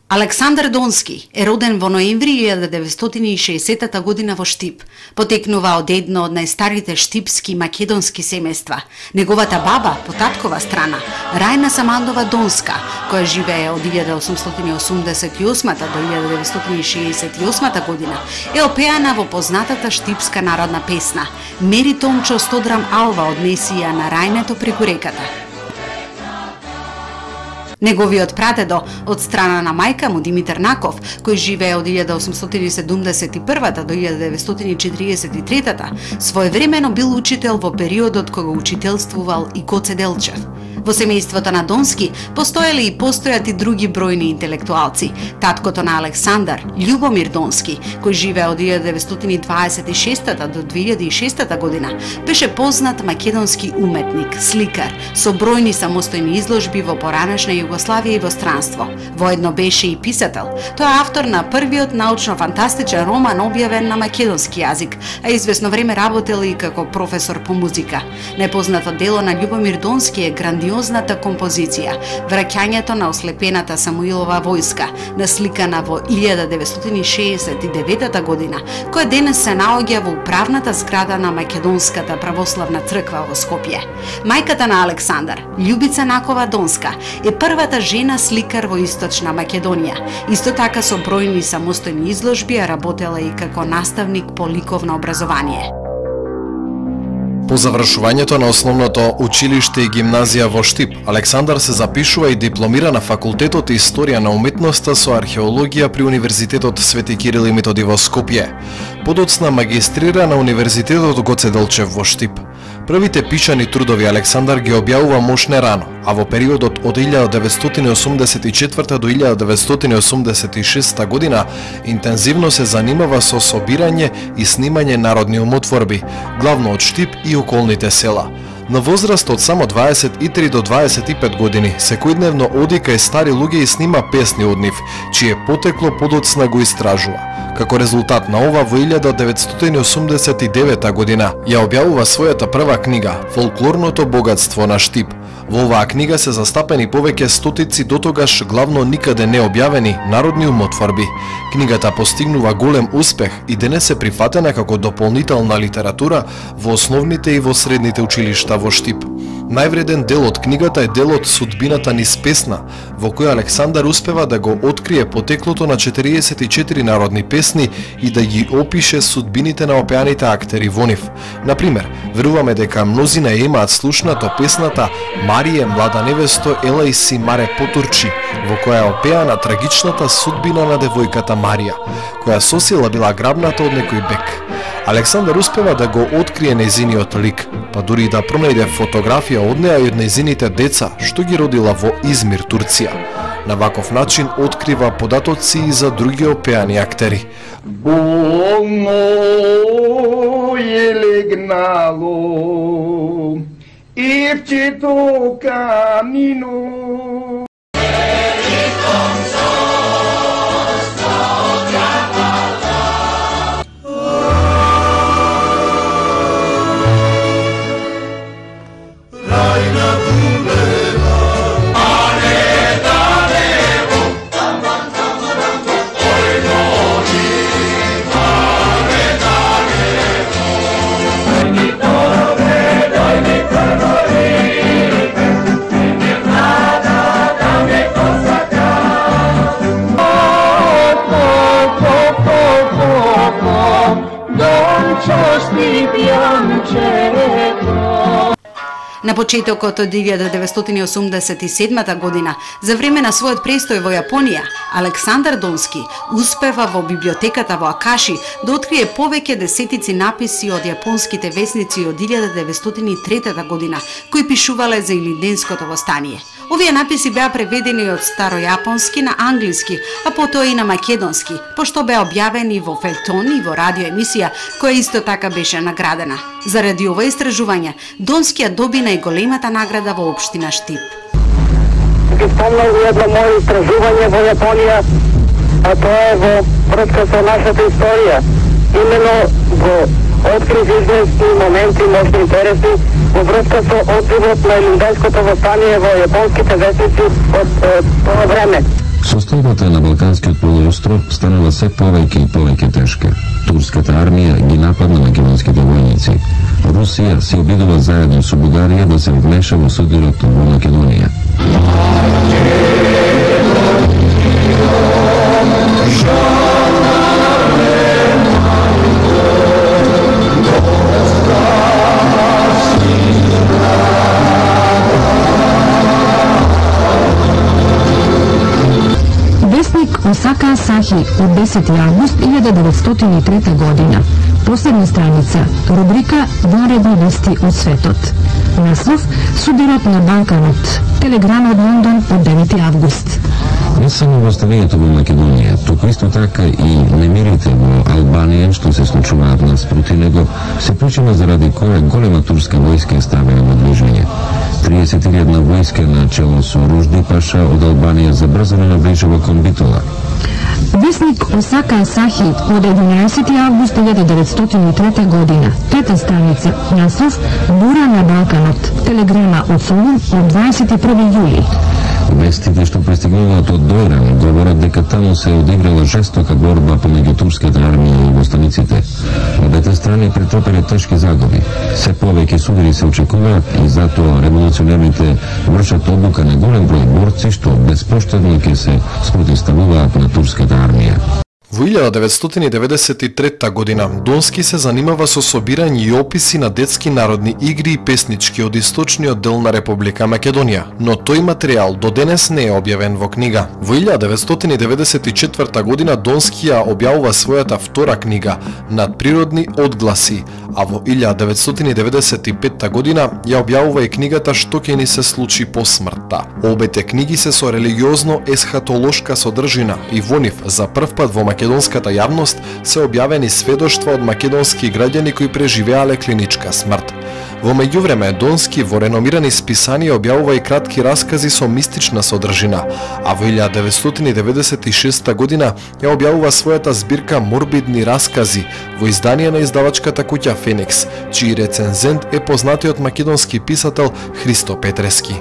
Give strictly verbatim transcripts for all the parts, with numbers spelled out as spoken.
Александар Донски е роден во ноември илјада деветстотини и шеесеттата година во Штип. Потекнува од едно од најстарите штипски македонски семејства. Неговата баба, по таткова страна, Рајна Самандова Донска, која живее од илјада осумстотини осумдесет и осмата до илјада деветстотини и шеесет и осмата година, е опеана во познатата штипска народна песна "Мери Томчо стодрам алва однеси ја на Рајнето преку реката". Неговиот прадедо од страна на мајка му Димитар Наков, кој живее од илјада осумстотини седумдесет и првата до илјада деветстотини четиридесет и третата, своевремено бил учител во периодот кога учителствувал и Гоце Делчев. Во семејството на Донски постоеле и постојат и други бројни интелектуалци. Таткото на Александар, Љубомир Донски, кој живее од илјада деветстотини дваесет и шеста до две илјади и шеста година, беше познат македонски уметник, сликар, со бројни самостојни изложби во поранешна Југославија и во странство. Воедно беше и писател. Тој е автор на првиот научно-фантастичен роман објавен на македонски јазик, а известно време работел и како професор по музика. Најпознато дело на Љубомир Донски е грандиозната композиција "Враќањето на ослепената Самуилова војска", насликана во илјада деветстотини шеесет и девета година, која денес се наоѓа во управната зграда на Македонската православна црква во Скопје. Мајката на Александар, Љубица Накова Донска, е првата жена сликар во Источна Македонија. Исто така со бројни самостојни изложби ја работела и како наставник по ликовно образование. По завршувањето на основното училиште и гимназија во Штип, Александар се запишува и дипломира на факултетот Историја на уметноста со археологија при Универзитетот Свети Кирил и Методи во Скопје. Подоцна магистрира на Универзитетот Гоце Делчев во Штип. Првите пишани трудови Александар ги објавува мошне рано, а во периодот од илјада деветстотини осумдесет и четврта до илјада деветстотини осумдесет и шеста година интензивно се занимава со собирање и снимање народни умотворби, главно од Штип и околните села. На возраст од само дваесет и три до дваесет и пет години, секојдневно оди кај стари луѓе и снима песни од нив, чие потекло подоцна го истражува. Како резултат на ова, во илјада деветстотини осумдесет и девета година ја објавува својата прва книга "Фолклорното богатство на Штип". Во оваа книга се застапени повеќе стотици дотогаш главно никаде не објавени народни умотворби. Книгата постигнува голем успех и денес се прифатена како дополнителна литература во основните и во средните училишта во Штип. Највреден дел од книгата е делот "Судбината низ песна", во која Александар успева да го открие потеклото на четириесет и четири народни песни и да ги опише судбините на опеаните актери во нив. Например, веруваме дека мнозина ја имаат слушнато песната "Марие, млада невесто, елај си маре потурчи", во која е опеана трагичната судбина на девојката Марија, која со сила била грабната од некој бек. Александар успева да го открие нејзиниот лик, па дури да пронајде фотографија од неа и од нејзините деца, што ги родила во Измир, Турција. На ваков начин открива податоци и за други опеани актери. Болно е легнало ивчето камино. На почетокот од илјада деветстотини осумдесет и седмата година, за време на својот престој во Јапонија, Александар Донски успева во библиотеката во Акаши да открие повеќе десетици написи од јапонските весници од илјада деветстотини и трета година, кои пишувале за илинденското востание. Овие написи беа преведени од старојапонски на англиски, а потоа и на македонски, пошто беа објавени во фелтон и во радиоемисија, која исто така беше наградена. Заради ова истражување, Донски ја доби најголемата награда во општина Штип. Ги спомнам едно моје истражување во Јапонија, а тоа е во врска со нашата историја. Имено го открив известни моменти, можда интересни, во врска со одзивот на илинденското востание во јапонските весници од, од тоа време. Состојбата на Балканскиот полуостров станала се повеќе и повеќе тешка. Турската армија ги нападна македонските војници. Русија се обидува заедно со Бугарија да се вмеша во судирот во Македонија. Осака Асахи од десети август илјада деветстотини и трета година. Последна страница, рубрика Вонредни вести од светот. Наслов Судирот на Балканот. Телеграма од Лондон од девети август. Не само восстанието во Македонија, туку исто така и немирите во Албанија што се случуваат наспроти него, се причина заради која голема турска војска е ставена во движење. триесет илјадна војска на чело со Ружди Паша од Албанија забрзано наближува кон Битола. Весник Осака Асахи од единаесети август илјада деветстотини и трета година. Трета страница. Наслов Бура на Балканот. Телеграма од Солун од дваесет и први јули. Вестите што пристигнуваат од Дојран говорат дека таму се одиграла жестока борба помеѓу турската армија и востаниците. Обете страни претрпеле тешки загуби. Се повеќе судири се очекуваат и затоа револуционерите вршат обука на голем број борци што безпоштедно ќе се спротивставуваат на турската армија. Во илјада деветстотини деветдесет и трета година Донски се занимава со собирање и описи на детски народни игри и песнички од источниот дел на Република Македонија, но тој материјал до денес не е објавен во книга. Во илјада деветстотини деветдесет и четврта година Донски ја објавува својата втора книга Надприродни одгласи, а во илјада деветстотини деветдесет и петта година ја објавува и книгата Што ќе ни се случи по смртта. Обете книги се со религиозно-есхатолошка содржина и во нив за прв пат во македонската јавност се објавени сведоштва од македонски граѓани кои преживеале клиничка смрт. Во меѓувреме, Донски во реномирани списанија објавува и кратки раскази со мистична содржина, а во илјада деветстотини деветдесет и шеста година ја објавува својата збирка Морбидни раскази во издание на издавачката куќа Феникс, чиј рецензент е познатиот македонски писател Христо Петрески.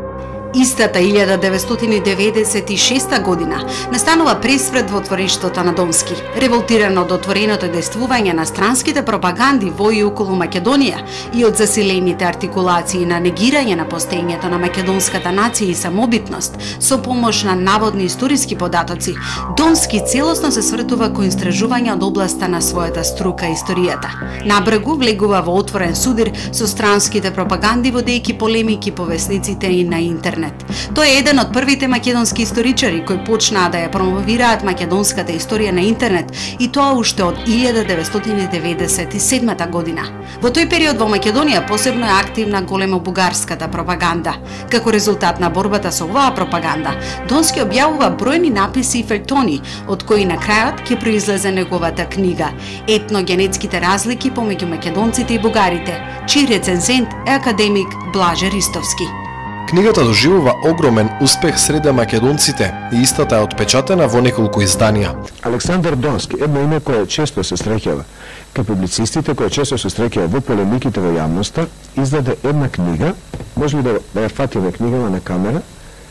Истата илјада деветстотини деветдесет и шеста година настанува пресврет во двориштото на Донски. Револтирано од отвореното дејствување на странските пропаганди во и околу Македонија и од засилените артикулации на негирање на постоењето на македонската нација и самобитност со помош на наводни историски податоци, Донски целосно се свртува кон истражување од областа на својата струка историјата. Набрегу влегува во отворен судир со странските пропаганди водејќи полемики по весниците и на интернет. Тој е еден од првите македонски историчари кои почнаа да ја промовираат македонската историја на интернет и тоа уште од илјада деветстотини деветдесет и седма година. Во тој период во Македонија посебно е активна големо бугарската пропаганда. Како резултат на борбата со оваа пропаганда, Донски објавува бројни написи и фелтони, од кои на крајот ќе произлезе неговата книга Етногенетските разлики помеѓу македонците и бугарите, чиј рецензент е академик Блаже Ристовски. Книгата доживува огромен успех среде македонците и истата е отпечатена во неколку изданија. Александар Донски, едно име кое често се среќава кај публицистите, кое често се среќава во полемиките во јавноста, издаде една книга, може ли да, да ја фатиме книгава на камера?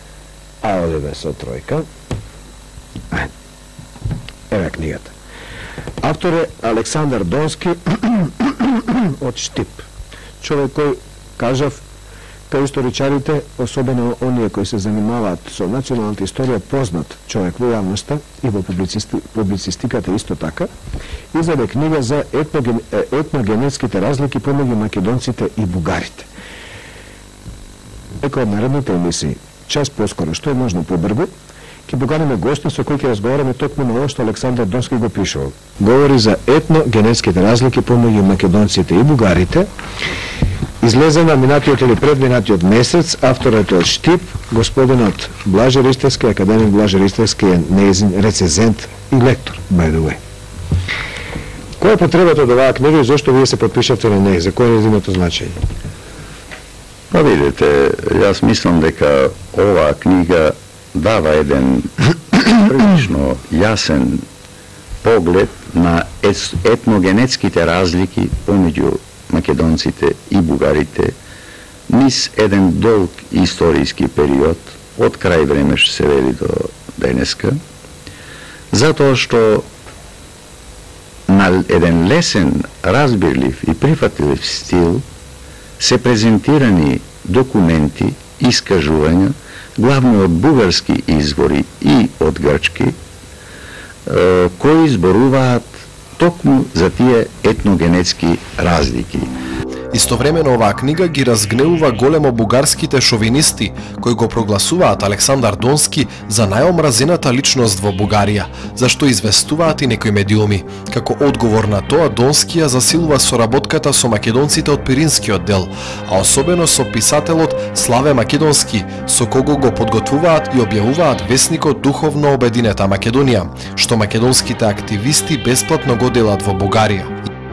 А одеве со тројка. Еве книгата. Автор е Александар Донски од Штип. Човек кој, кажав, кај историчарите, особено оние кои се занимаваат со националната историја, познат човек во јавноста и во публицисти, публицистиката исто така, издаде книга за етноген, етногенетските разлики помеѓу македонците и бугарите. Некој од наредните емисии, час поскоро, што е можно побрзо, ќе поканеме гости со кои ќе разговараме токму на ова што Александар Донски го пишува. Говори за етногенетските разлики помеѓу македонците и бугарите. Излезе на минатиот или предминатиот месец, авторот од Штип, господинот Блаже Ристевски, академик Блаже Ристевски е нејзин рецензент и лектор, by the way. Која е потребата од оваа книга и зашто вие се подпишавте на неја? За кој е незиното значење? Па видите, јас мислам дека оваа книга дава еден прилично јасен поглед на етногенетските разлики помеѓу македонците и бугарите низ еден долг историски период од крај време што се вели до денеска, затоа што на еден лесен, разбирлив и прифатлив стил се презентирани документи, искажувања, главно од бугарски извори и од грчки, кои зборуваат токму за тие етногенетски разлики. Истовремено оваа книга ги разгневува големо бугарските шовинисти, кои го прогласуваат Александар Донски за најомразената личност во Бугарија, зашто известуваат и некои медиуми. Како одговор на тоа, Донски ја засилува соработката со македонците од Пиринскиот дел, а особено со писателот Славе Македонски, со кого го подготвуваат и објавуваат весникот Духовно обединета Македонија, што македонските активисти бесплатно го делат во Бугарија.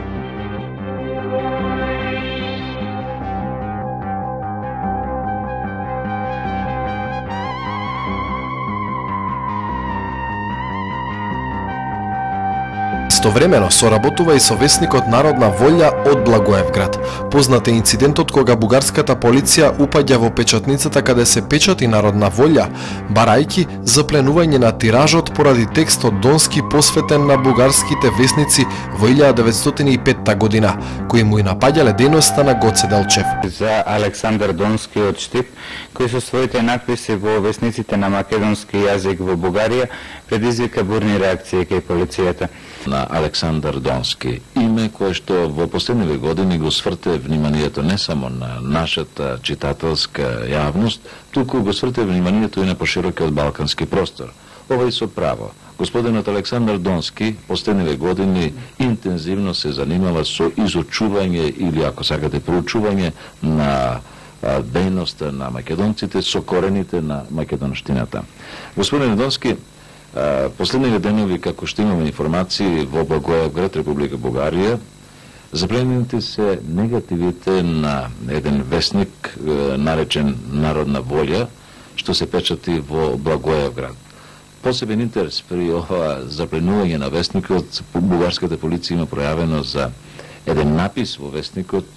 Истовремено соработува и со весникот Народна волја од Благоевград. Познат е инцидентот кога бугарската полиција упаѓа во печатницата каде се печати Народна волја, барајки запленување на тиражот поради текстот Донски посветен на бугарските весници во илјада деветстотини и петта година, кои му и напаѓале дејноста на Гоце Делчев. За Александар Донски од Штип, кој со своите надписи во весниците на македонски јазик во Бугарија предизвика бурни реакции кај полицијата. На Александар Донски, име кое што во последниве години го сврте вниманието не само на нашата читателска јавност, туку го сврте вниманието и на поширокиот балкански простор. Ова и со право. Господинот Александар Донски последниве години интензивно се занимава со изучување или, ако сакате, проучување на дејноста на македонците со корените на македонштината. Господин Донски, последниве денови, како што имаме информации во Благоевград, Република Бугарија, запленените се негативите на еден весник наречен Народна волја, што се печати во Благоевград. Посебен интерес при ова запленување на весникот, бугарската полиција има пројавено за еден напис во весникот,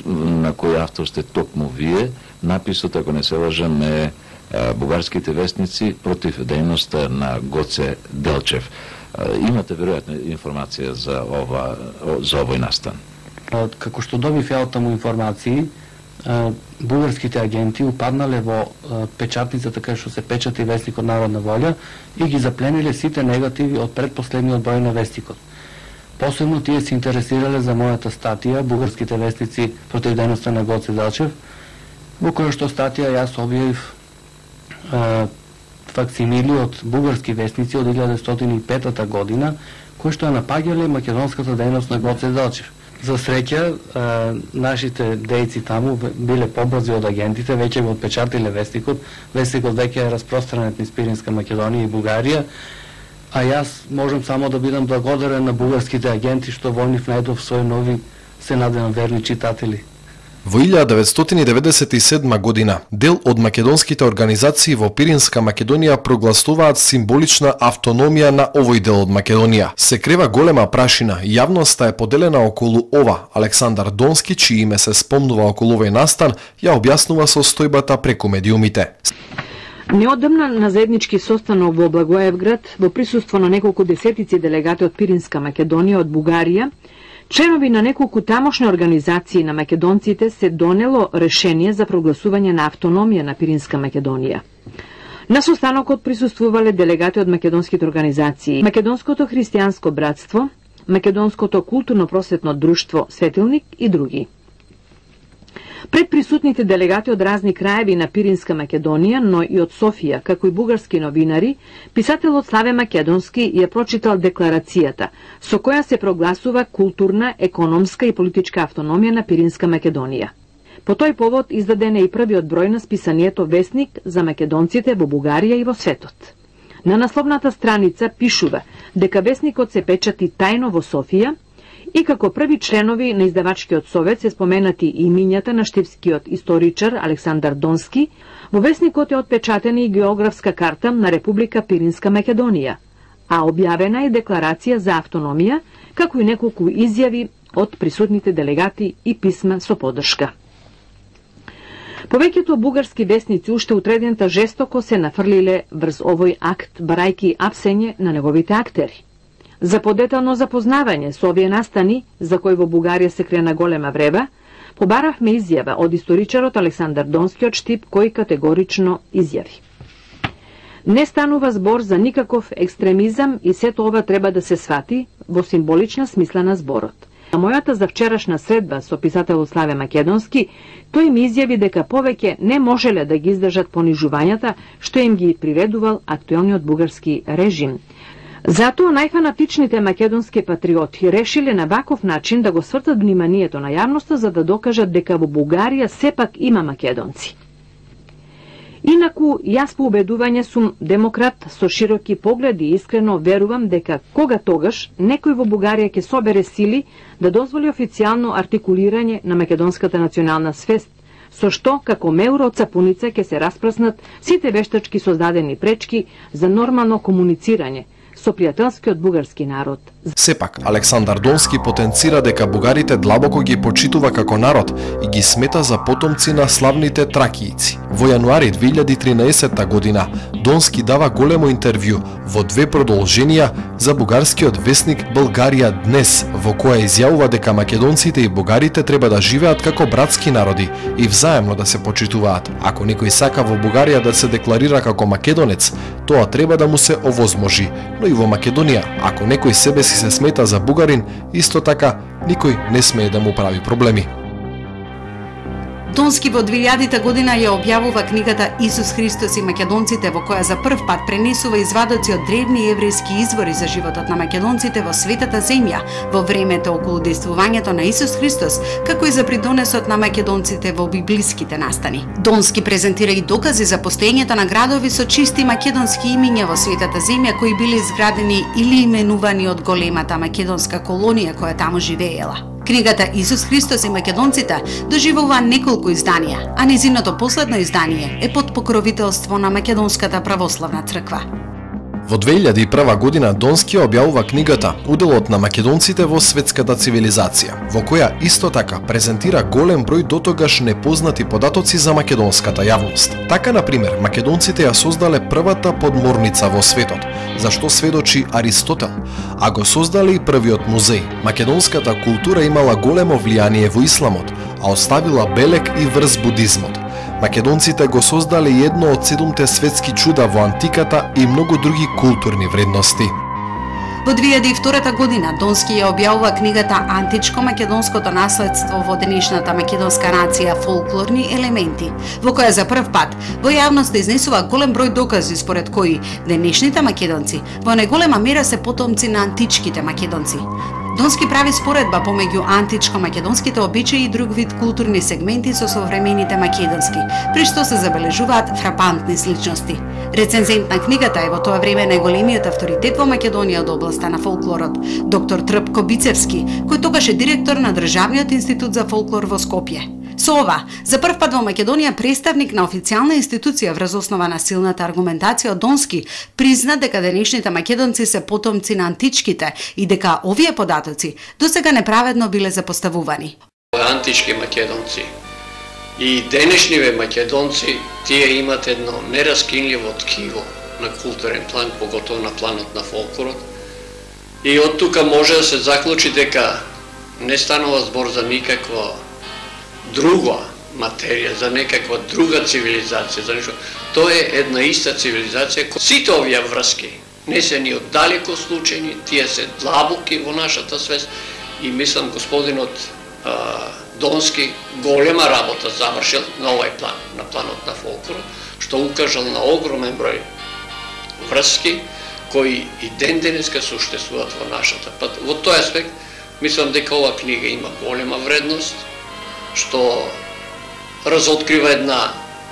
на кој автор сте токму вие. Написот, ако не се лажам, е бугарските вестници против дејноста на Гоце Делчев. Имате веројатно информација за ова за овој настан? Како што добив ја од таму информации, бугарските агенти упаднале во печатницата кај што се печати вестникот Народна волја и ги заплениле сите негативи од предпоследниот број на вестникот. Посебно тие се интересирале за мојата статија бугарските вестници против дејноста на Гоце Делчев, во која што статија јас објавив факсимили од бугарски вестници од илјада деветстотини и петта година, кои што ја напаѓале македонската дејност на Гоце Делчев. За среќа, нашите дејци таму биле побрзи од агентите, веќе го отпечатиле вестникот. Вестникот веќе е распространет низ Пиринска Македонија и Бугарија, а јас можам само да бидам благодарен на бугарските агенти што во нив најдов свој нови, се надевам, верни читатели. Во илјада деветстотини деветдесет и седма година, дел од македонските организации во Пиринска Македонија прогласуваат символична автономија на овој дел од Македонија. Се крива голема прашина, јавноста е поделена околу ова. Александар Донски, чие име се спомнува околу овој настан, ја објаснува состојбата преку медиумите. Неодамна на заеднички состанок во Благоевград, во присуство на неколку десетици делегати од Пиринска Македонија од Бугарија, членови на неколку тамошни организации на македонците се донело решение за прогласување на автономија на Пиринска Македонија. На состанокот присуствувале делегати од македонските организации Македонското христијанско братство, Македонското културно-просветно друштво Светилник и други. Пред присутните делегати од разни краеви на Пиринска Македонија, но и од Софија, како и бугарски новинари, писателот Славе Македонски ја прочитал декларацијата, со која се прогласува културна, економска и политичка автономија на Пиринска Македонија. По тој повод издаден е и првиот број на списанието Весник за македонците во Бугарија и во светот. На насловната страница пишува дека весникот се печати тајно во Софија, и како први членови на издавачкиот совет се споменати имињата на штипскиот историчар Александар Донски. Во весникот е отпечатена и географска карта на Република Пиринска Македонија, а објавена е декларација за автономија, како и неколку изјави од присутните делегати и писма со поддршка. Повеќето бугарски весници уште утредента жестоко се нафрлиле врз овој акт, барајки апсење на неговите актери. За подетално запознавање со овие настани, за кои во Бугарија се крена голема врева, побаравме изјава од историчарот Александар Донски од Штип, кој категорично изјави: не станува збор за никаков екстремизам и сето ова треба да се свати во символична смисла на зборот. На мојата за вчерашна средба со писателот Славе Македонски, тој ми изјави дека повеќе не можеле да ги издржат понижувањата што им ги приведувал актуелниот бугарски режим. Затоа најфанатичните македонски патриоти решиле на ваков начин да го свртат вниманието на јавноста за да докажат дека во Бугарија сепак има македонци. Инаку, јас по убедување сум демократ со широки погледи и искрено верувам дека кога тогаш некој во Бугарија ќе собере сили да дозволи официјално артикулирање на македонската национална свест, со што, како меуро од сапуница, ќе се распраснат сите вештачки создадени пречки за нормално комуницирање со пријателскиот бугарски народ. Сепак, Александар Донски потенцира дека бугарите длабоко ги почитува како народ и ги смета за потомци на славните тракијци. Во јануари две илјади и тринаесетта година Донски дава големо интервју во две продолженија за бугарскиот весник Българија днес, во која изјавува дека македонците и бугарите треба да живеат како братски народи и взаемно да се почитуваат. Ако некој сака во Бугарија да се декларира како македонец, тоа треба да му се овозможи, но и во Македонија, ако некој себе си се смета за бугарин, исто така никој не смее да му прави проблеми. Донски во две илјадита година ја објавува книгата Исус Христос и македонците, во која за прв пат пренесува извадоци од древни еврејски извори за животот на македонците во светата земја во времето околу действувањето на Исус Христос, како и за придонесот на македонците во библиските настани. Донски презентира и докази за постоењето на градови со чисти македонски имиња во светата земја кои били изградени или именувани од големата македонска колонија која таму живеела. Книгата Исус Христос и македонците доживува неколку изданија, а незиното последно издание е под покровителство на Македонската православна црква. Во две илјади и прва година Донски објавува книгата Уделот на македонците во светската цивилизација, во која исто така презентира голем број дотогаш непознати податоци за македонската јавност. Така, например, македонците ја создале првата подморница во светот, за што сведочи Аристотел, а го создале и првиот музеј. Македонската култура имала големо влијание во исламот, а оставила белег и врз будизмот. Македонците го создале едно од седумте светски чуда во антиката и многу други културни вредности. Во две илјади и втора година Донски ја објавува книгата Античко-македонското наследство во денешната македонска нација фолклорни елементи, во која за прв пат во јавност изнесува голем број докази според кои денешните македонци во најголема мера се потомци на античките македонци. Донски прави споредба помеѓу античко-македонските обичаи и друг вид културни сегменти со современите македонски, при што се забележуваат фрапантни сличности. Рецензент на книгата е во тоа време најголемиот авторитет во Македонија од областа на фолклорот, доктор Трпко Бицевски, кој тогаш е директор на Државниот институт за фолклор во Скопје. Со ова, за прв пат во Македонија представник на официјална институција врз основа на силната аргументација од Донски призна дека денешните македонци се потомци на античките и дека овие податоци досега неправедно биле запоставувани. Антички македонци и денешниве македонци, тие имат едно нераскинливо ткиво на културен план, поготово на планот на фолклорот. И од тука може да се заклучи дека не станува збор за никаква друга материја, за некаква друга цивилизација, за нешто. Тоа е една иста цивилизација. Сите овие врски не се ни оддалеко случајни, тие се длабоки во нашата свест и мислам господинот а, Донски голема работа завршил на овај план, на планот на фолклорот, што укажал на огромен број врски кои и ден денеска суштествуваат во нашата. Во тој аспект мислам дека ова книга има голема вредност, што разоткрива една,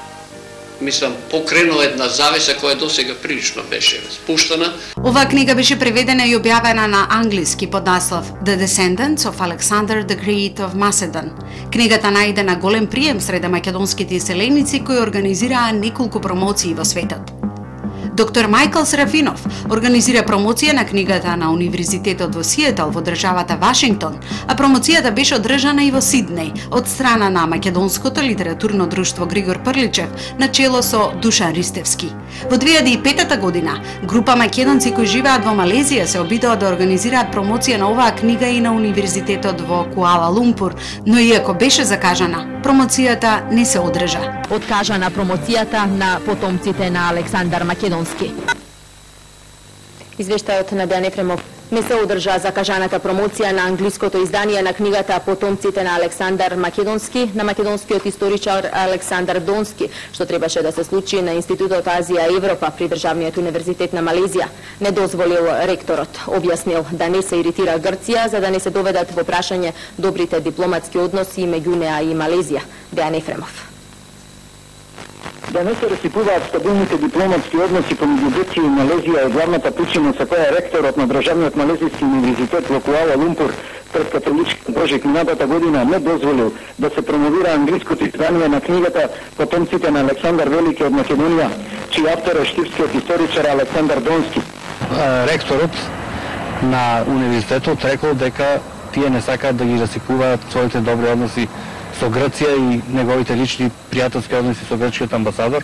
мислам, покренува една завеса која досега прилично беше спуштана. Оваа книга беше преведена и објавена на англиски под наслов The Descendants of Alexander the Great of Macedon. Книгата најде на голем прием среде македонските иселеници кои организираа неколку промоции во светот. Доктор Мајкл Серафинов организира промоција на книгата на Универзитетот во Сиетл во државата Вашингтон, а промоцијата беше одржана и во Сиднеј од страна на Македонското литературно друштво Григор Прличев на чело со Душан Ристевски. Во две илјади и петта година група македонци кои живеат во Малезија се обидоа да организираат промоција на оваа книга и на Универзитетот во Куала Лумпур, но иако беше закажана, промоцијата не се одржа. Откажана промоцијата на потомците на Александар Македонски. Извештајот на Дејан Ефремов. Не се одржа закажаната промоција на англиското издание на книгата Потомците на Александар Македонски на македонскиот историчар Александар Донски, што требаше да се случи на Институтот Азија Европа при Државниот универзитет на Малезија. Не дозволил ректорот. Објаснил да не се иритира Грција за да не се доведат во прашање добрите дипломатски односи меѓу неа и Малезија. Дејан Ефремов. Да не се расипуваат стабилните дипломатски односи помеѓу Грција и Малезија е главната причина со која ректорот на Државниот Малезијски универзитет во Куала Лумпур пред католички прожек минатата година не дозволил да се промовира англиското издание на книгата Потомците на Александар Велики од Македонија, чиј автор е штипскиот историчар Александар Донски. Ректорот на универзитетот рекол дека тие не сакаат да ги расипуваат своите добри односи со Грција и неговите лични пријателски односи со грчкиот амбасадор,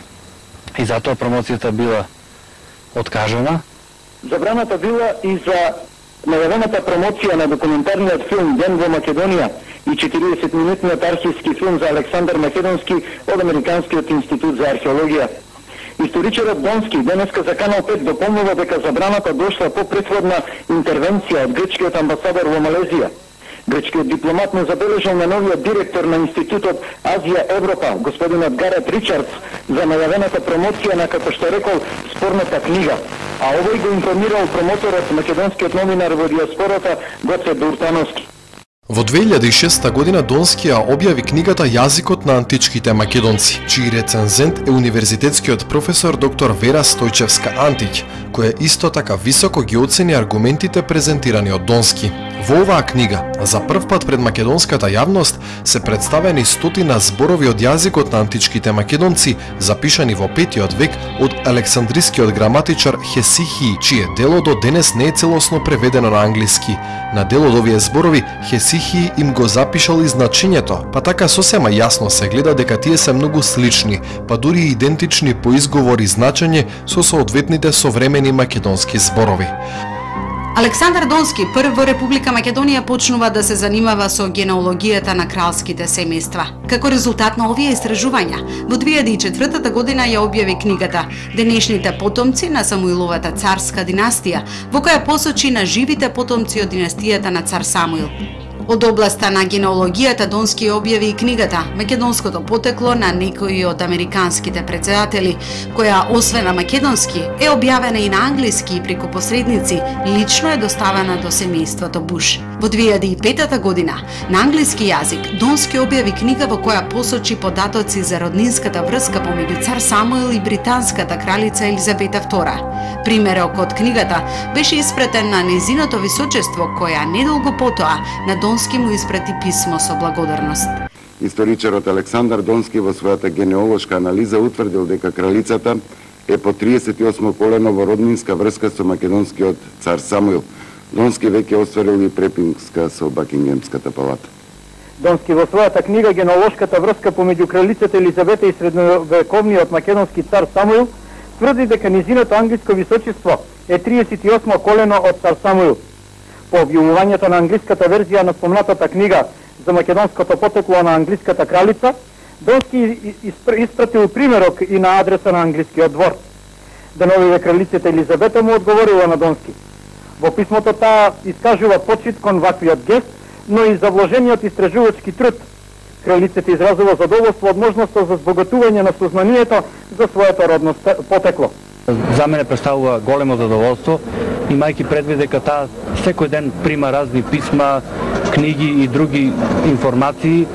и затоа промоцијата била откажана. Забраната била и за најавената промоција на документарниот филм Ден во Македонија и четириесет минутниот архивски филм за Александар Македонски од Американскиот институт за археологија. Историчарот Донски денеска за Канал пет дополнува дека забраната дошла по претходна интервенција од грчкиот амбасадор во Малезија. Грчкиот дипломат не забележал на новиот директор на Институтот Азија Европа, господинот Гарет Ричардс, за најавената промоција на, како што рекол, спорната книга. А овој го информирал промоторот, македонскиот новинар во диаспората Гоце Дуртановски. Во две илјади и шеста година Донски ја објави книгата Јазикот на античките македонци, чиј рецензент е универзитетскиот професор доктор Вера Стојчевска Антиќ, која исто така високо ги оцени аргументите презентирани од Донски. Во оваа книга, за прв пат пред македонската јавност, се представени стотина зборови од јазикот на античките македонци, запишани во петиот век од александрискиот граматичар Хесихи, чие дело до денес не е целосно преведено на англиски. На дел од овие зборови Хесихи им го запишал и значењето, па така сосема јасно се гледа дека тие се многу слични, па дури и идентични по изговор и значење со соодветните современи македонски зборови. Александар Донски прв во Република Македонија почнува да се занимава со генеалогијата на кралските семејства. Како резултат на овие истражувања, во две илјади и четврта година ја објави книгата Денешните потомци на Самуиловата царска династија, во која посочи на живите потомци од династијата на цар Самуил. Од областа на генеалогијата Донски објави и книгата Македонското потекло на некои од американските претседатели, која освен на македонски е објавена и на англиски и преку посредници лично е доставена до семејството Буш. Во две илјади и петта година на англиски јазик Донски објави книга во која посочи податоци за роднинската врска помеѓу цар Самуил и британската кралица Елизабета втора. Примерок од книгата беше испратен на незиното височество, која недолго потоа на Донски му испрати писмо со благодарност. Историчарот Александар Донски во својата генеалошка анализа утврдил дека кралицата е по триесет и осмо колено во роднинска врска со македонскиот цар Самуил. Донски веќе остварил и преписка со Бакингемската палата. Донски во својата книга Генеалошката врска помеѓу кралицата Елизабета и средновековниот македонски цар Самуил тврди дека низиното англиско височество е триесет и осмо колено од цар Самуил. По објавувањето на англиската верзија на спомнатата книга за македонското потекло на англиската кралица, Донски испратил примерок и на адреса на англискиот двор. Деновиве кралицата Елизабета му одговорила на Донски. Во писмото таа искажува почит кон ваквиот гест, но и за вложениот истражувачки труд. Кралицата изразува задоволство од можноста за збогатување на сознанието за своето родно потекло. За мене представува големо задоволство, имајќи предвид дека таа секој ден прима разни писма, книги и други информации,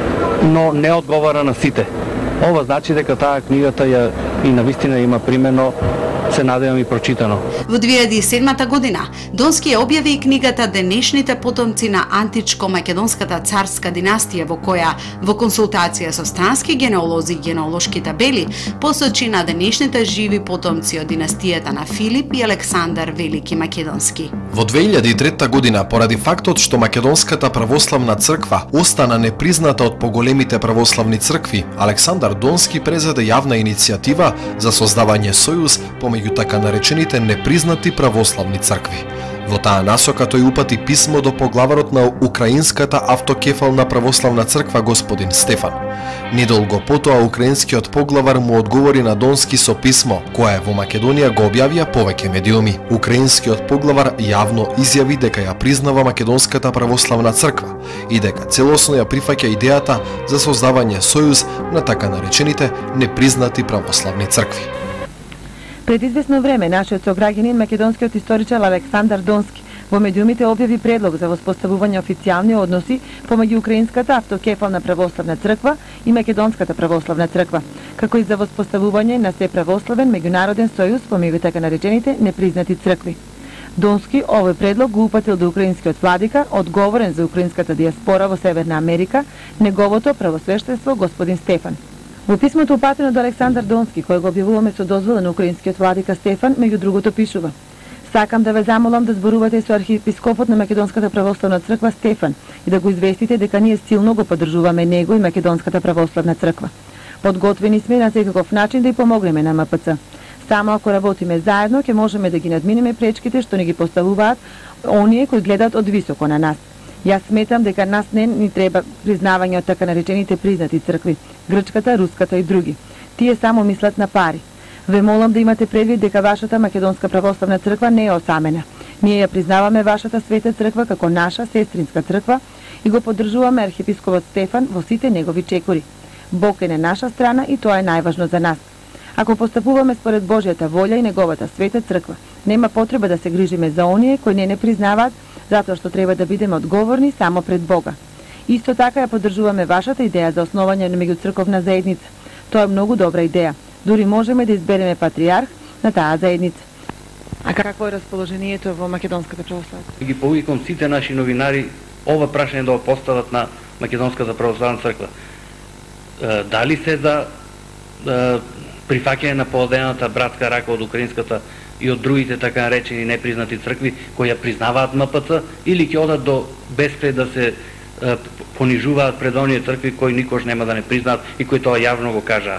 но не одговара на сите. Ова значи дека таа книгата ја и навистина има примено се надевам и прочитано. Во две илјади и седма година Донски ја објави и книгата Денешните потомци на античко-македонската царска династија, во која во консултација со странски генеолози и генеолошки табели посочи на денешните живи потомци од династијата на Филип и Александар Велики Македонски. Во две илјади и трета година, поради фактот што Македонската православна црква остана непризната од поголемите православни цркви, Александар Донски презеде јавна иницијатива за создавање сојуз помеѓу така наречените непризнати православни цркви. Во таа насока тој упати писмо до поглаварот на Украинската автокефална православна црква господин Стефан. Недолго потоа украинскиот поглавар му одговори на Донски со писмо, кое во Македонија го објавија повеќе медиуми. Украинскиот поглавар јавно изјави дека ја признава Македонската православна црква и дека целосно ја прифаќа идејата за создавање сојуз на така наречените непризнати православни цркви. Пред известно време, нашиот сограѓанин, македонскиот историчар Александар Донски, во медиумите објави предлог за воспоставување официјални односи помеѓу Украинската автокефална православна црква и Македонската православна црква, како и за воспоставување на сеправославен меѓународен сојуз помеѓу така наречените непризнати цркви. Донски овој предлог го упатил до украинскиот владика, одговорен за украинската диаспора во Северна Америка, неговото правосвештенство господин Стефан. Во писмото упатено до Александар Донски, кој го објавуваме со дозвола на украинскиот владика Стефан, меѓу другото пишува: Сакам да ве замолам да зборувате со архиепископот на Македонската православна црква Стефан и да го известите дека ние силно го поддржуваме него и Македонската православна црква. Подготвени сме на секаков начин да ја помогнеме на М П Ц. Само ако работиме заедно, ќе можеме да ги надминеме пречките што не ги поставуваат оние кои гледаат од високо на нас. Јас сметам дека нас не ни треба признавање од така наречените признати цркви, грчката, руската и други. Тие само мислат на пари. Ве молам да имате предвид дека вашата Македонска православна црква не е осамена. Ние ја признаваме вашата света црква како наша сестринска црква и го поддржуваме архиепископот Стефан во сите негови чекори. Бог е на наша страна и тоа е најважно за нас. Ако постапуваме според Божјата волја и неговата света црква, нема потреба да се грижиме за оние кои не не признаваат, затоа што треба да бидеме одговорни само пред Бога. Исто така ја поддржуваме вашата идеја за основање на меѓуцрковна заедница. Тоа е многу добра идеја. Дури можеме да избереме патриарх на таа заедница. А какво е расположението во Македонската православна? Ги повикам сите наши новинари ова прашање да го постават на Македонската православна црква. Дали се за прифаќање на поодената братска рака од украинската и од другите така наречени непризнати цркви кои ја признаваат М П Ц, или ќе одат до бескрај да се е, понижуваат пред оние цркви кои никош нема да не признаат и кои тоа јавно го кажаа.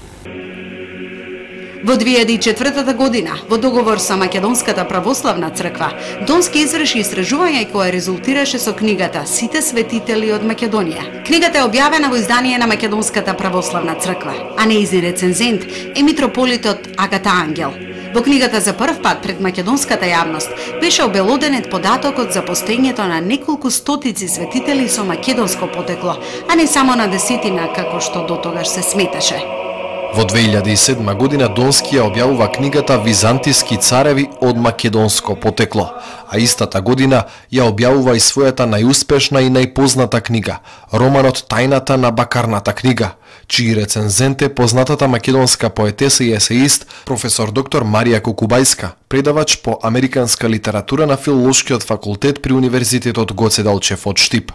Во две илјади и четвртата година, во договор со Македонската православна црква, Донски изврши истражување кое резултираше со книгата Сите светители од Македонија. Книгата е објавена во издание на Македонската православна црква, а нејзин рецензент е митрополитот Агата Ангел. Во книгата за прв пат пред македонската јавност беше обелоденет податокот за постоењето на неколку стотици светители со македонско потекло, а не само на десетина како што дотогаш се сметаше. Во две илјади и седма година Донски ја објавува книгата Византиски цареви од македонско потекло, а истата година ја објавува и својата најуспешна и најпозната книга, романот Тајната на бакарната книга, чиј рецензент е познатата македонска поетеса и есеист професор доктор Марија Кокубајска, предавач по американска литература на Филолошкиот факултет при Универзитетот Гоце Делчев од Штип.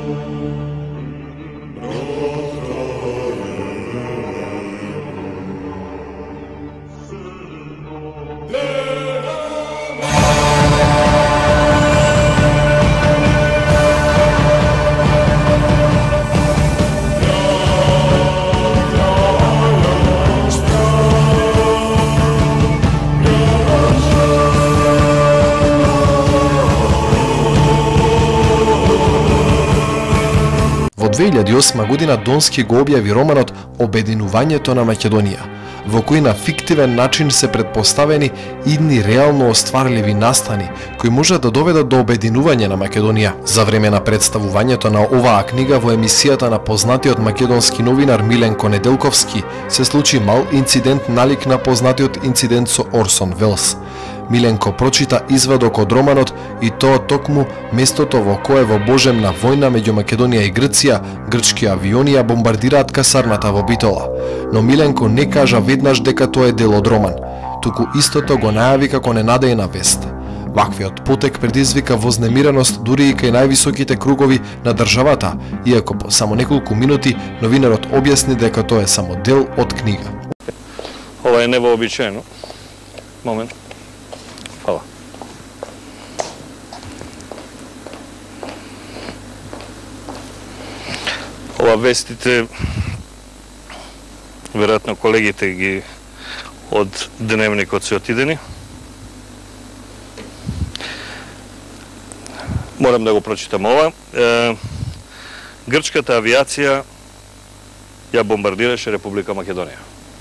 Во две илјади и осма година Донски го објави романот Обединувањето на Македонија, во кој на фиктивен начин се предпоставени идни реално остварливи настани кои можат да доведат до обединување на Македонија. За време на представувањето на оваа книга во емисијата на познатиот македонски новинар Миленко Неделковски се случи мал инцидент налик на познатиот инцидент со Орсон Велс. Миленко прочита извадок од романот и тоа токму местото во кое во божемна војна меѓу Македонија и Грција грчки авиони ја бомбардираат касарната во Битола. Но Миленко не кажа веднаш дека тоа е дел од роман, туку истото го најави како ненадејна вест. Ваквиот потек предизвика вознемиреност дури и кај највисоките кругови на државата, иако по само неколку минути новинарот објасни дека тоа е само дел од книга. Ова е невообичаено. Момент. Фала. Ова вестите, веројатно колегите ги од дневникот се отидени. Морам да го прочитам ова. Е, грчката авиација ја бомбардираше Република Македонија.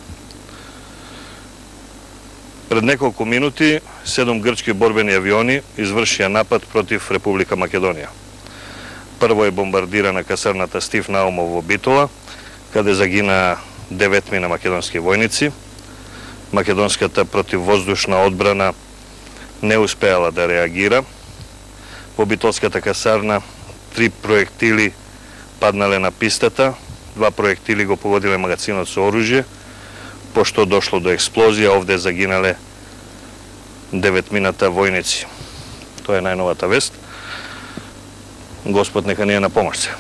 Пред неколку минути, седум грчки борбени авиони извршија напад против Република Македонија. Прво е бомбардирана касарната Стив Наумов во Битола, каде загина деветмина македонски војници. Македонската противвоздушна одбрана не успеала да реагира. Во битолската касарна три проектили паднале на пистата, два проектили го погодиле магазинот со оружје, пошто дошло до експлозија, овде загинале деветмината војници. Тоа е најновата вест. Господ нека ни е на помош се.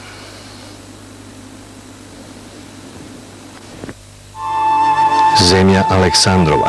Земја Александрова.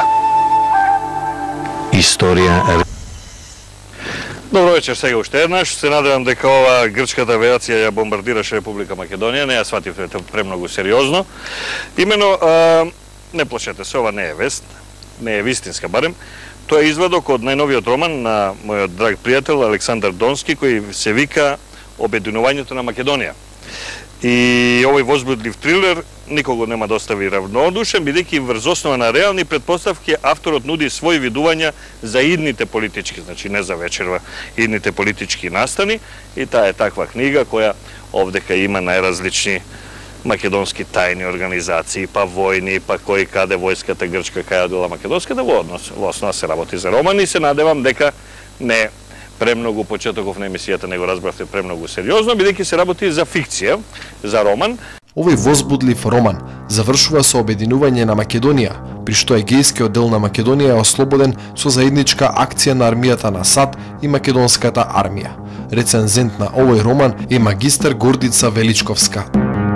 Историја. Добро вечер, сега уште еднаш. Се надевам дека ова грчката авиација ја бомбардираше Република Македонија. Не ја свативте премногу сериозно. Имено, а, не плашете се, ова не е вест, не е вистинска барем. Тоа е извадок од најновиот роман на мојот драг пријател Александар Донски, кој се вика Обединувањето на Македонија. И овој возбудлив трилер никого нема да остави равнодушен, бидејќи врз основа на реални претпоставки авторот нуди своји видувања за идните политички, значи не за вечерва, идните политички настани, и таа е таква книга која овдека има најразлични македонски тајни организации, па војни, па кој каде војската грчка, кај одела македонската, во однос, во основа се работи за роман и се надевам дека не премногу почетоков на емисијата не го разбравте премногу сериозно, бидејќи се работи за фикција, за роман. Овој возбудлив роман завршува со обединување на Македонија, при што егејскиот дел на Македонија е ослободен со заедничка акција на армијата на САД и македонската армија. Рецензент на овој роман е магистар Гордица Величковска.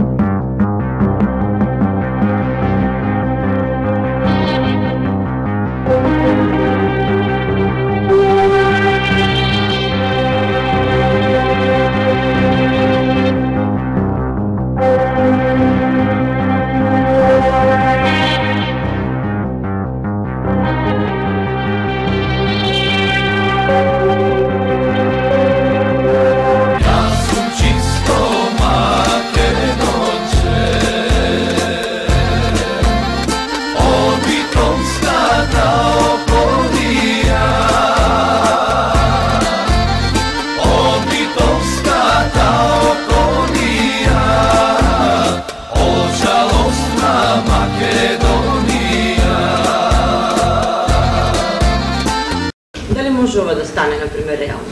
Може ова да стане, например, реално?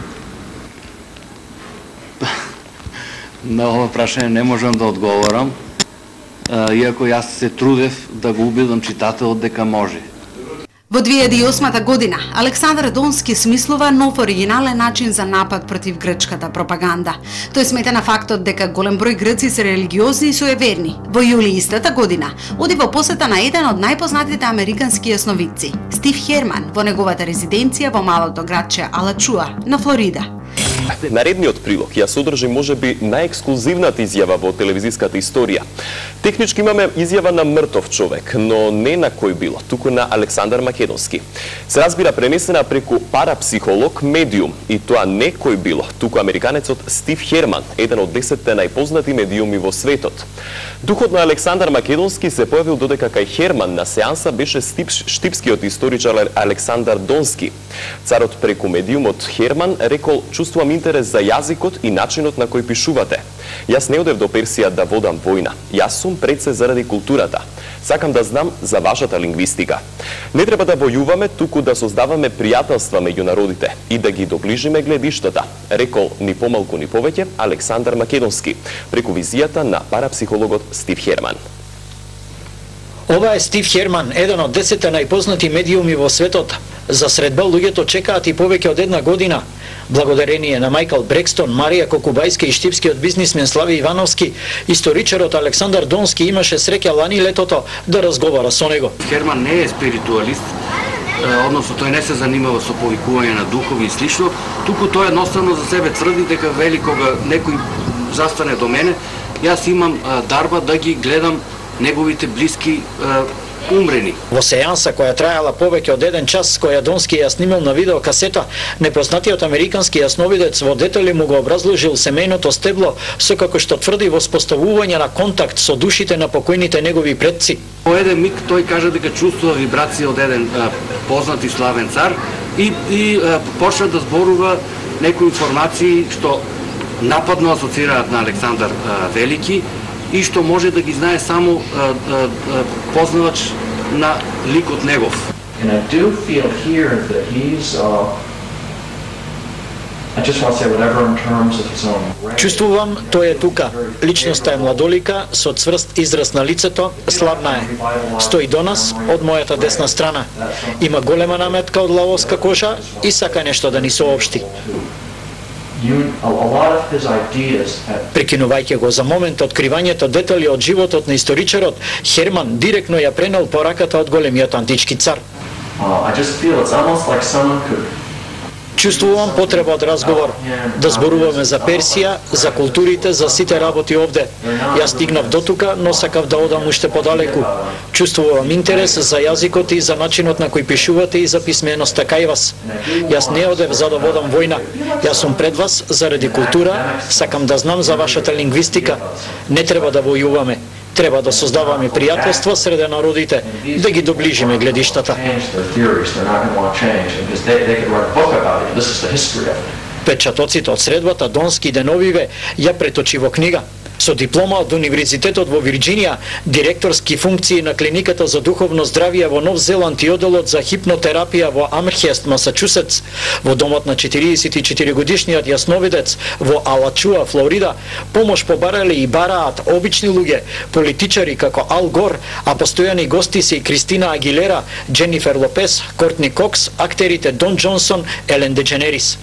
На ова прашање не можам да одговорам, иако јас се трудев да го убедам читателот дека може. Во две илјади и осма година Александар Донски смислува нов оригинален начин за напад против грчката пропаганда. Тој смета на фактот дека голем број грци се религиозни и суеверни. Во јули истата година оди во посета на еден од најпознатите американски јасновидци, Стив Херман, во неговата резиденција во малото градче Алачуа на Флорида. Наредниот прилог ја содржи можеби најексклузивната изјава во телевизиската историја. Технички имаме изјава на мртов човек, но не на кој било, туку на Александар Македонски. Се разбира пренесена преку парапсихолог медиум, и тоа не кој било, туку американецот Стив Херман, еден од десетте најпознати медиуми во светот. Духот на Александар Македонски се појавил додека кај Херман на сеанса беше штипскиот историчар Александар Донски. Царот преку медиумот Херман рекол: "Чувствувам интерес за јазикот и начинот на кој пишувате. Јас не одев до Персија да водам војна. Јас сум пред се заради културата. Сакам да знам за вашата лингвистика. Не треба да војуваме, туку да создаваме пријателства меѓу народите и да ги доближиме гледиштата", рекол ни помалку ни повеќе Александар Македонски преку визијата на парапсихологот Стив Херман. Ова е Стив Херман, еден од десетте најпознати медиуми во светот. За средба луѓето чекаат и повеќе од една година. Благодарение на Майкл Брекстон, Марија Кокубајска и штипскиот бизнисмен Слави Ивановски, историчарот Александар Донски имаше среќа лани летото да разговара со него. Херман не е спиритуалист, односно тој не се занимава со повикување на духови и слично, туку тој едноставно за себе тврди дека вели кога некој застане до мене, јас имам дарба да ги гледам неговите блиски умрени. Во сеанса која трајала повеќе од еден час, која Донски ја снимил на видеокасета, непознатиот американски јасновидец во детали му го образложил семејното стебло со како што тврди воспоставување на контакт со душите на покојните негови предци. Во еден миг тој кажа дека чувствува вибрација од еден а, познат и славен цар и, и а, почна да зборува некои информации што нападно асоцираат на Александар а, Велики и што може да ги знае само а, а, а, познавач на ликот негов. Чувствувам, тој е тука. Личноста е младолика, со цврст израз на лицето, славна е. Стои до нас, од мојата десна страна. Има голема наметка од лавовска кожа и сака нешто да ни соопшти. Прекинувајќи го за момент откривањето детали од животот на историчарот, Херман директно ја пренел пораката од големиот антички цар. Чувствувам потреба од разговор, да зборуваме за Персија, за културите, за сите работи овде. Јас стигнав до тука, но сакав да одам уште подалеку. Чувствувам интерес за јазикот и за начинот на кој пишувате и за писменоста кај вас. Јас не одев за да водам војна. Јас сум пред вас заради култура, сакам да знам за вашата лингвистика. Не треба да војуваме. Треба да создаваме пријателства среде народите, да ги доближиме гледиштата. Печатоците од средбата Донски деновиве ја преточи во книга. Со диплома од Универзитетот во Вирџинија, директорски функции на клиниката за духовно здравје во Нов Зеланд и одделот за хипнотерапија во Амхерст, Масачусетс, во домот на четириесет и четири годишниот јасновидец во Алачуа, Флорида, помош побарале и бараат обични луѓе, политичари како Ал Гор, а постојани гости се и Кристина Агилера, Дженифер Лопес, Кортни Кокс, актерите Дон Џонсон, Елен Деџенерис.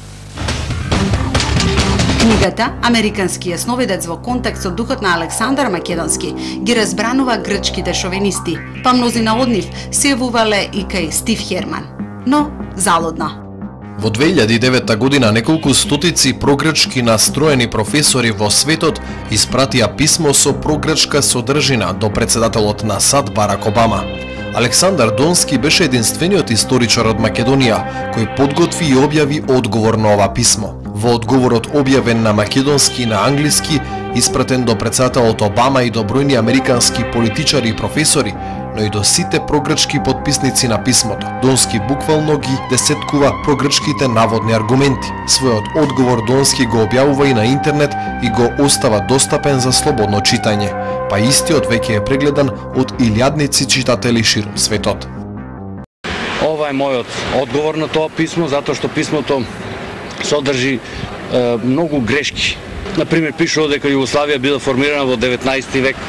Книгата "Американски јасновидец во контекст со духот на Александар Македонски" ги разбранува грчките шовинисти, па мнозина од нив се јавувале и кај Стив Херман. Но залудно. Во две илјади и девета година неколку стотици прогречки настроени професори во светот испратија писмо со прогречка содржина до председателот на САД Барак Обама. Александар Донски беше единствениот историчар од Македонија кој подготви и објави одговор на ова писмо. Во одговорот објавен на македонски и на англиски, испратен до председателот Обама и до бројни американски политичари и професори, но и до сите прогречки подписници на писмото, Донски буквално ги десеткува прогречките наводни аргументи. Својот одговор Донски го објавува и на интернет и го остава достапен за слободно читање, па истиот веќе е прегледан од илјадници читатели широм светот. Ова е мојот одговор на тоа писмо, затоа што писмото содржи е, многу грешки. Например, пишува дека Југославија била формирана во деветнаесети век,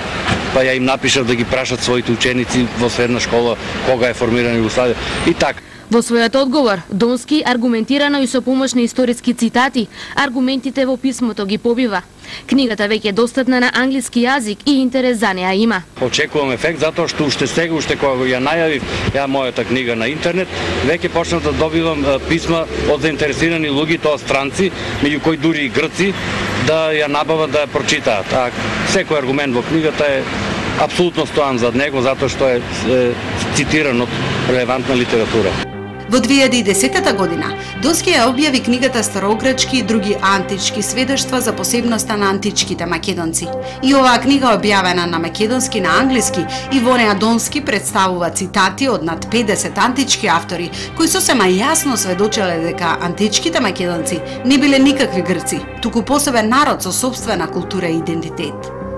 па ја им напишав да ги прашат своите ученици во средна школа кога е формирана Југославија. И така. Во својот одговор, Донски аргументирано и со помош на историски цитати, аргументите во писмото ги побива. Книгата веќе е достапна на англиски јазик и интерес за неа има. Очекувам ефект затоа што уште сега, уште кога ја најавив ја мојата книга на интернет, веќе почнав да добивам писма од заинтересирани луѓе, тоа странци, меѓу кои дури и грци, да ја набават да ја прочитаат. А секој аргумент во книгата е апсолутно стоам зад него затоа што е, е цитиран од релевантна литература. Во две илјади и десетата година, Донски ја објави книгата Старогречки и други антички сведоштва за посебноста на античките македонци. И оваа книга објавена на македонски на англиски и во неа Донски представува цитати од над педесет антички автори, кои сосема јасно сведочеле дека античките македонци не биле никакви грци, туку посебен народ со сопствена култура и идентитет.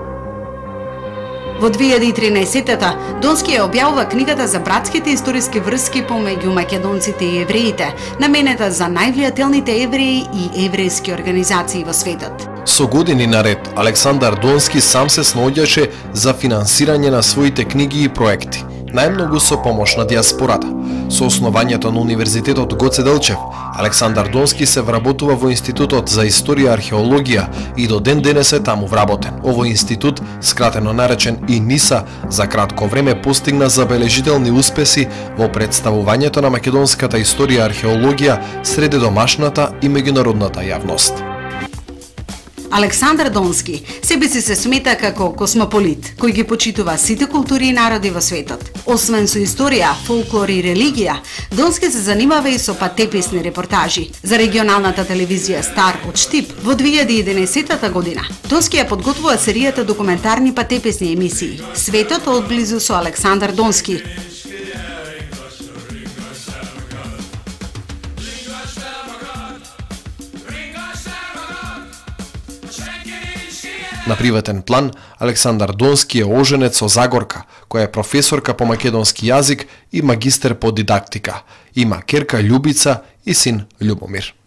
Во две илјади и тринаесетата Донски ја објавува книгата за братските историски врски помеѓу македонците и евреите, наменета за највлијателните евреи и еврејски организации во светот. Со години наред, Александар Донски сам се снаоѓаше за финансирање на своите книги и проекти, најмногу со помош на диаспората. Со основањето на Универзитетот Гоце Делчев, Александар Донски се вработува во Институтот за историја и археологија и до ден денес е таму вработен. Овој институт, скратено наречен и НИСА, за кратко време постигна забележителни успеси во представувањето на македонската историја и археологија среде домашната и меѓународната јавност. Александар Донски себе си се смета како космополит, кој ги почитува сите култури и народи во светот. Освен со историја, фолклор и религија, Донски се занимава и со патеписни репортажи. За регионалната телевизија Стар од Штип во две илјади и единаесетата година, Донски ја подготвува серијата документарни патеписни емисии Светот одблизу со Александар Донски. На приватен план, Александар Донски е оженет со Загорка, која е професорка по македонски јазик и магистер по дидактика. Има керка Љубица и син Љубомир.